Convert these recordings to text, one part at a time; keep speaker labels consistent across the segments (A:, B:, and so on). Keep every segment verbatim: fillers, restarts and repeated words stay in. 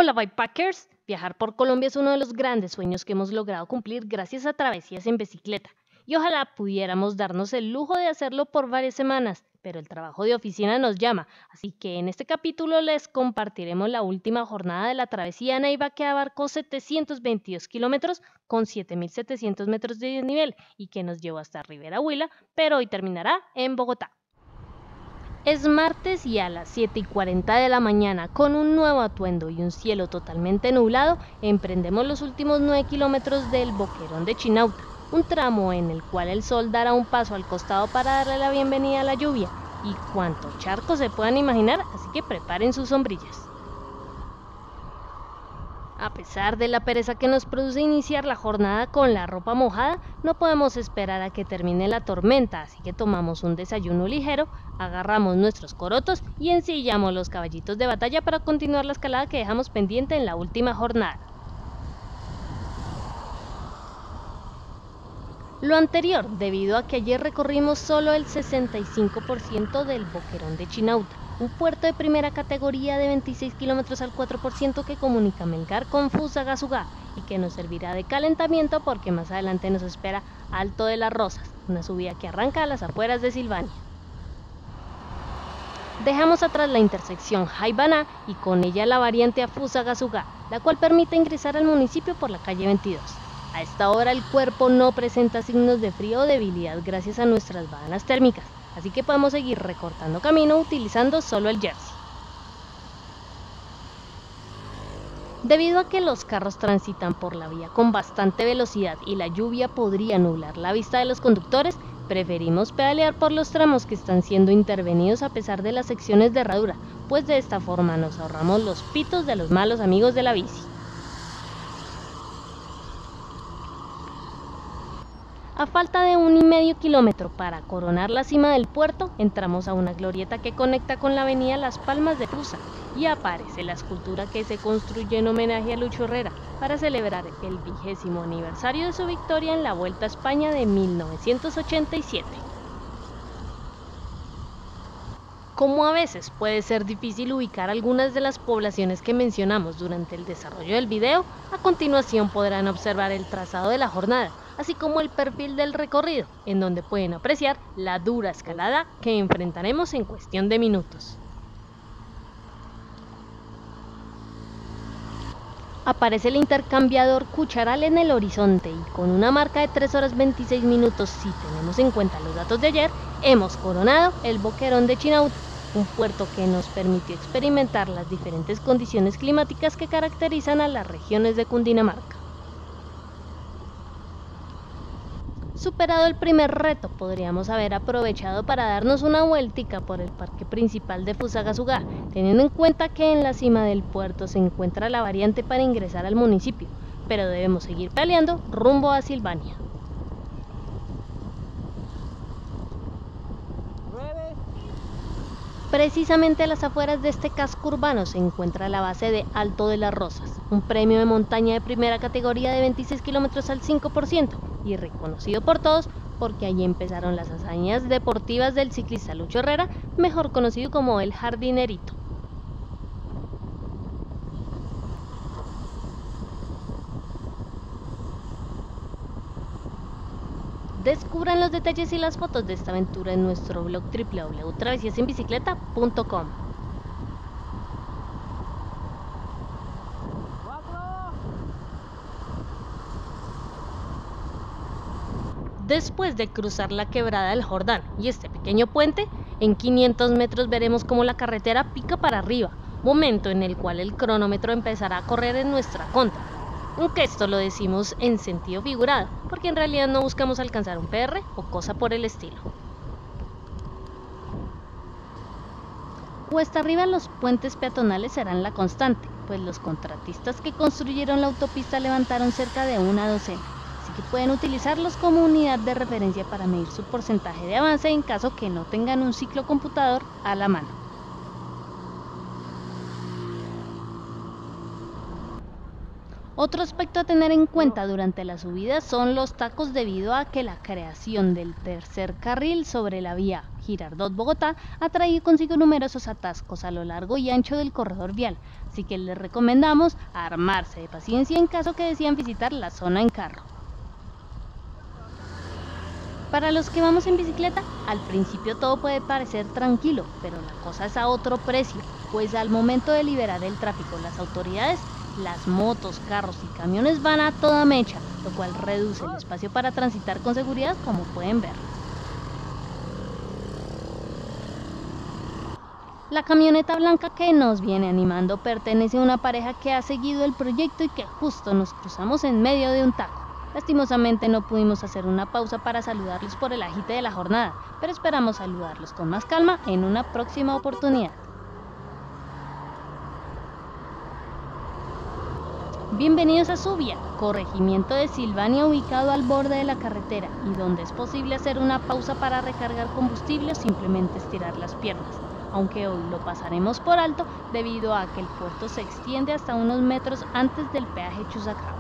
A: Hola Bikepackers, viajar por Colombia es uno de los grandes sueños que hemos logrado cumplir gracias a travesías en bicicleta y ojalá pudiéramos darnos el lujo de hacerlo por varias semanas, pero el trabajo de oficina nos llama, así que en este capítulo les compartiremos la última jornada de la travesía Neiva que abarcó setecientos veintidós kilómetros con siete mil setecientos metros de desnivel y que nos llevó hasta Rivera Huila, pero hoy terminará en Bogotá. Es martes y a las siete y cuarenta de la mañana, con un nuevo atuendo y un cielo totalmente nublado, emprendemos los últimos nueve kilómetros del Boquerón de Chinauta, un tramo en el cual el sol dará un paso al costado para darle la bienvenida a la lluvia, y cuantos charcos se puedan imaginar, así que preparen sus sombrillas. A pesar de la pereza que nos produce iniciar la jornada con la ropa mojada, no podemos esperar a que termine la tormenta, así que tomamos un desayuno ligero, agarramos nuestros corotos y ensillamos los caballitos de batalla para continuar la escalada que dejamos pendiente en la última jornada. Lo anterior, debido a que ayer recorrimos solo el sesenta y cinco por ciento del Boquerón de Chinauta, un puerto de primera categoría de veintiséis kilómetros al cuatro por ciento que comunica Melgar con Fusagasugá y que nos servirá de calentamiento porque más adelante nos espera Alto de las Rosas, una subida que arranca a las afueras de Silvania. Dejamos atrás la intersección Jaibaná y con ella la variante a Fusagasugá, la cual permite ingresar al municipio por la calle veintidós. A esta hora el cuerpo no presenta signos de frío o debilidad gracias a nuestras bananas térmicas, así que podemos seguir recortando camino utilizando solo el jersey. Debido a que los carros transitan por la vía con bastante velocidad y la lluvia podría nublar la vista de los conductores, preferimos pedalear por los tramos que están siendo intervenidos a pesar de las secciones de herradura, pues de esta forma nos ahorramos los pitos de los malos amigos de la bici. A falta de un y medio kilómetro para coronar la cima del puerto, entramos a una glorieta que conecta con la avenida Las Palmas de Fusa y aparece la escultura que se construye en homenaje a Lucho Herrera para celebrar el vigésimo aniversario de su victoria en la Vuelta a España de mil novecientos ochenta y siete. Como a veces puede ser difícil ubicar algunas de las poblaciones que mencionamos durante el desarrollo del video, a continuación podrán observar el trazado de la jornada, así como el perfil del recorrido, en donde pueden apreciar la dura escalada que enfrentaremos en cuestión de minutos. Aparece el intercambiador Cucharal en el horizonte y con una marca de tres horas veintiséis minutos, si tenemos en cuenta los datos de ayer, hemos coronado el Boquerón de Chinauta, un puerto que nos permitió experimentar las diferentes condiciones climáticas que caracterizan a las regiones de Cundinamarca. Superado el primer reto, podríamos haber aprovechado para darnos una vueltica por el parque principal de Fusagasugá, teniendo en cuenta que en la cima del puerto se encuentra la variante para ingresar al municipio, pero debemos seguir peleando rumbo a Silvania. Precisamente a las afueras de este casco urbano se encuentra la base de Alto de las Rosas, un premio de montaña de primera categoría de veintiséis kilómetros al cinco por ciento y reconocido por todos porque allí empezaron las hazañas deportivas del ciclista Lucho Herrera, mejor conocido como el Jardinerito. Descubran los detalles y las fotos de esta aventura en nuestro blog w w w punto travesías en bicicleta punto com. Después de cruzar la quebrada del Jordán y este pequeño puente, en quinientos metros veremos cómo la carretera pica para arriba, momento en el cual el cronómetro empezará a correr en nuestra contra. Aunque esto lo decimos en sentido figurado, porque en realidad no buscamos alcanzar un P R o cosa por el estilo. Cuesta arriba los puentes peatonales serán la constante, pues los contratistas que construyeron la autopista levantaron cerca de una docena, así que pueden utilizarlos como unidad de referencia para medir su porcentaje de avance en caso que no tengan un ciclo computador a la mano. Otro aspecto a tener en cuenta durante la subida son los tacos, debido a que la creación del tercer carril sobre la vía Girardot-Bogotá ha traído consigo numerosos atascos a lo largo y ancho del corredor vial, así que les recomendamos armarse de paciencia en caso que decidan visitar la zona en carro. Para los que vamos en bicicleta, al principio todo puede parecer tranquilo, pero la cosa es a otro precio, pues al momento de liberar el tráfico, las autoridades, las motos, carros y camiones van a toda mecha, lo cual reduce el espacio para transitar con seguridad, como pueden ver. La camioneta blanca que nos viene animando pertenece a una pareja que ha seguido el proyecto y que justo nos cruzamos en medio de un taco. Lastimosamente no pudimos hacer una pausa para saludarlos por el agite de la jornada, pero esperamos saludarlos con más calma en una próxima oportunidad. Bienvenidos a Subia, corregimiento de Silvania ubicado al borde de la carretera y donde es posible hacer una pausa para recargar combustible o simplemente estirar las piernas, aunque hoy lo pasaremos por alto debido a que el puerto se extiende hasta unos metros antes del peaje Chusacá.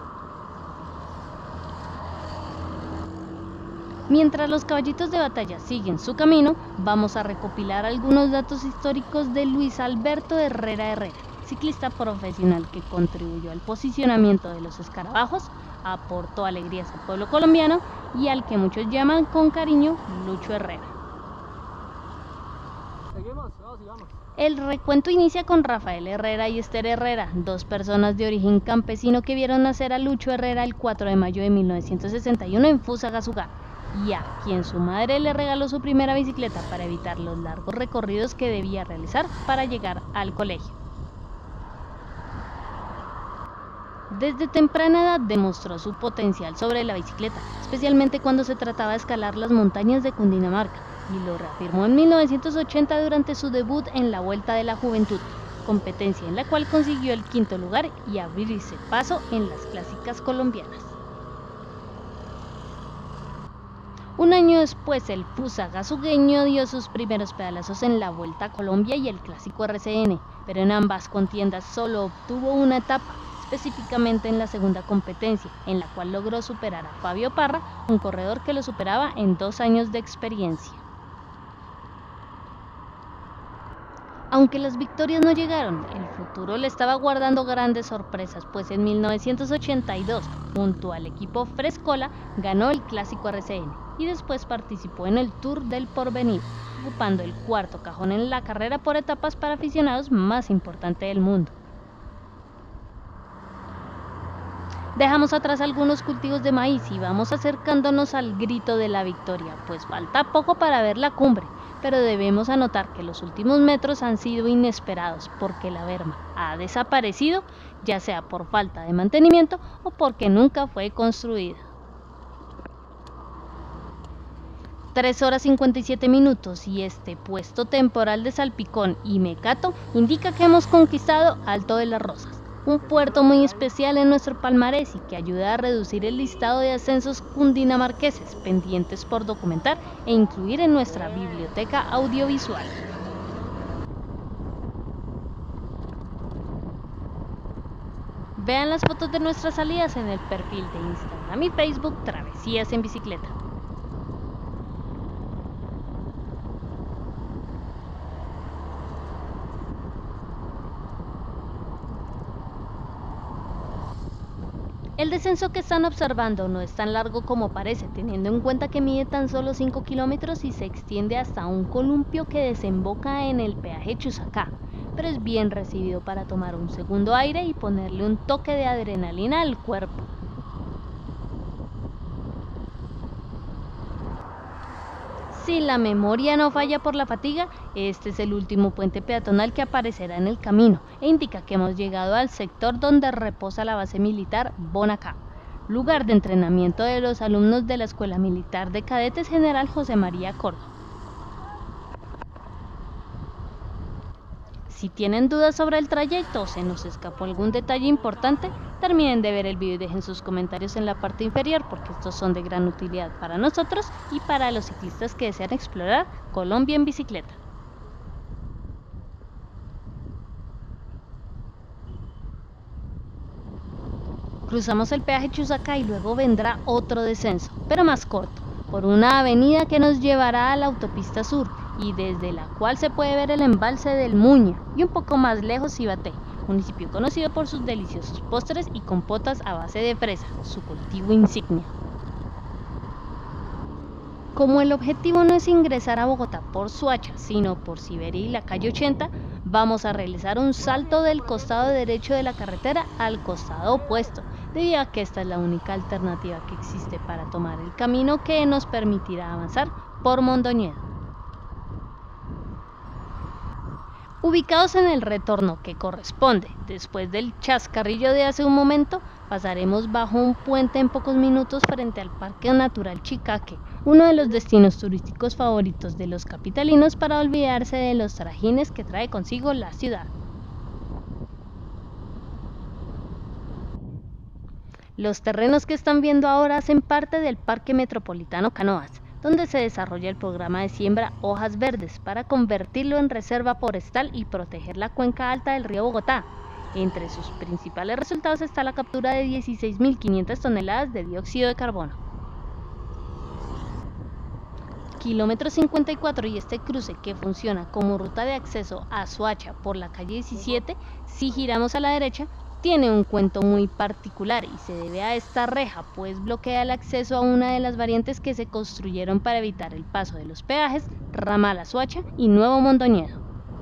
A: Mientras los caballitos de batalla siguen su camino, vamos a recopilar algunos datos históricos de Luis Alberto Herrera Herrera, ciclista profesional que contribuyó al posicionamiento de los escarabajos, aportó alegrías al pueblo colombiano y al que muchos llaman con cariño Lucho Herrera.
B: Seguimos, vamos, sigamos.
A: El recuento inicia con Rafael Herrera y Esther Herrera, dos personas de origen campesino que vieron nacer a Lucho Herrera el cuatro de mayo de mil novecientos sesenta y uno en Fusagasugá, y a quien su madre le regaló su primera bicicleta para evitar los largos recorridos que debía realizar para llegar al colegio. Desde temprana edad demostró su potencial sobre la bicicleta, especialmente cuando se trataba de escalar las montañas de Cundinamarca, y lo reafirmó en mil novecientos ochenta durante su debut en la Vuelta de la Juventud, competencia en la cual consiguió el quinto lugar y abrirse paso en las clásicas colombianas. Un año después, el fusagasugueño dio sus primeros pedalazos en la Vuelta a Colombia y el Clásico R C N, pero en ambas contiendas solo obtuvo una etapa, específicamente en la segunda competencia, en la cual logró superar a Fabio Parra, un corredor que lo superaba en dos años de experiencia. Aunque las victorias no llegaron, el futuro le estaba guardando grandes sorpresas, pues en mil novecientos ochenta y dos, junto al equipo Frescola, ganó el Clásico R C N y después participó en el Tour del Porvenir, ocupando el cuarto cajón en la carrera por etapas para aficionados más importante del mundo. Dejamos atrás algunos cultivos de maíz y vamos acercándonos al grito de la victoria, pues falta poco para ver la cumbre, pero debemos anotar que los últimos metros han sido inesperados porque la berma ha desaparecido, ya sea por falta de mantenimiento o porque nunca fue construida. tres horas cincuenta y siete minutos y este puesto temporal de Salpicón y Mecato indica que hemos conquistado Alto de las Rosas, un puerto muy especial en nuestro palmarés y que ayuda a reducir el listado de ascensos cundinamarqueses pendientes por documentar e incluir en nuestra biblioteca audiovisual. Vean las fotos de nuestras salidas en el perfil de Instagram y Facebook Travesías en Bicicleta. El descenso que están observando no es tan largo como parece, teniendo en cuenta que mide tan solo cinco kilómetros y se extiende hasta un columpio que desemboca en el peaje Chusacá, pero es bien recibido para tomar un segundo aire y ponerle un toque de adrenalina al cuerpo. Si la memoria no falla por la fatiga, este es el último puente peatonal que aparecerá en el camino e indica que hemos llegado al sector donde reposa la base militar Bonacá, lugar de entrenamiento de los alumnos de la Escuela Militar de Cadetes General José María Córdoba. Si tienen dudas sobre el trayecto o se nos escapó algún detalle importante, terminen de ver el video y dejen sus comentarios en la parte inferior porque estos son de gran utilidad para nosotros y para los ciclistas que desean explorar Colombia en bicicleta. Cruzamos el peaje Chusacá y luego vendrá otro descenso, pero más corto, por una avenida que nos llevará a la autopista sur y desde la cual se puede ver el embalse del Muña y un poco más lejos Cibaté, municipio conocido por sus deliciosos postres y compotas a base de fresa, su cultivo insignia. Como el objetivo no es ingresar a Bogotá por Soacha, sino por Siberia y la calle ochenta, vamos a realizar un salto del costado derecho de la carretera al costado opuesto, debido a que esta es la única alternativa que existe para tomar el camino que nos permitirá avanzar por Mondoñedo. Ubicados en el retorno que corresponde después del chascarrillo de hace un momento, pasaremos bajo un puente en pocos minutos frente al Parque Natural Chicaque, uno de los destinos turísticos favoritos de los capitalinos para olvidarse de los trajines que trae consigo la ciudad. Los terrenos que están viendo ahora hacen parte del Parque Metropolitano Canoas, donde se desarrolla el programa de siembra Hojas Verdes para convertirlo en reserva forestal y proteger la cuenca alta del río Bogotá. Entre sus principales resultados está la captura de dieciséis mil quinientas toneladas de dióxido de carbono. Kilómetro cincuenta y cuatro y este cruce que funciona como ruta de acceso a Soacha por la calle diecisiete, si giramos a la derecha, tiene un cuento muy particular y se debe a esta reja, pues bloquea el acceso a una de las variantes que se construyeron para evitar el paso de los peajes Ramal a Soacha y Nuevo Mondoñedo.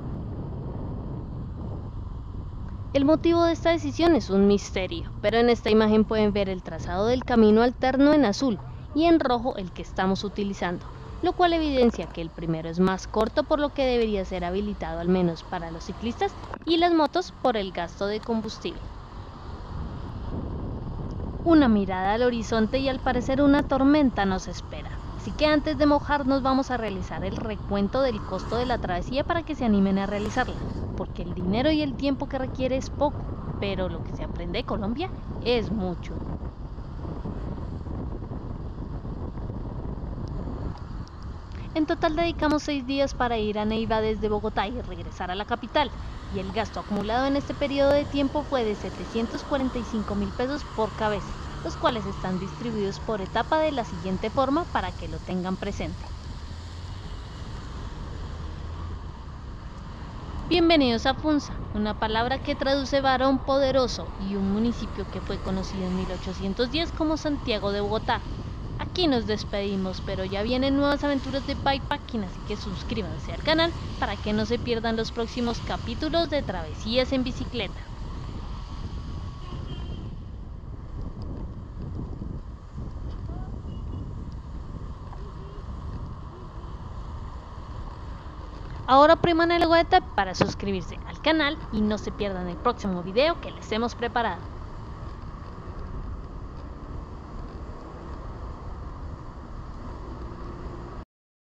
A: El motivo de esta decisión es un misterio, pero en esta imagen pueden ver el trazado del camino alterno en azul y en rojo el que estamos utilizando, lo cual evidencia que el primero es más corto, por lo que debería ser habilitado al menos para los ciclistas y las motos por el gasto de combustible. Una mirada al horizonte y al parecer una tormenta nos espera, así que antes de mojarnos vamos a realizar el recuento del costo de la travesía para que se animen a realizarla, porque el dinero y el tiempo que requiere es poco, pero lo que se aprende de Colombia es mucho. En total dedicamos seis días para ir a Neiva desde Bogotá y regresar a la capital, y el gasto acumulado en este periodo de tiempo fue de setecientos cuarenta y cinco mil pesos por cabeza, los cuales están distribuidos por etapa de la siguiente forma para que lo tengan presente. Bienvenidos a Funza, una palabra que traduce varón poderoso y un municipio que fue conocido en mil ochocientos diez como Santiago de Bogotá. Aquí nos despedimos, pero ya vienen nuevas aventuras de bikepacking, así que suscríbanse al canal para que no se pierdan los próximos capítulos de travesías en bicicleta. Ahora opriman el logo de T A P para suscribirse al canal y no se pierdan el próximo video que les hemos preparado.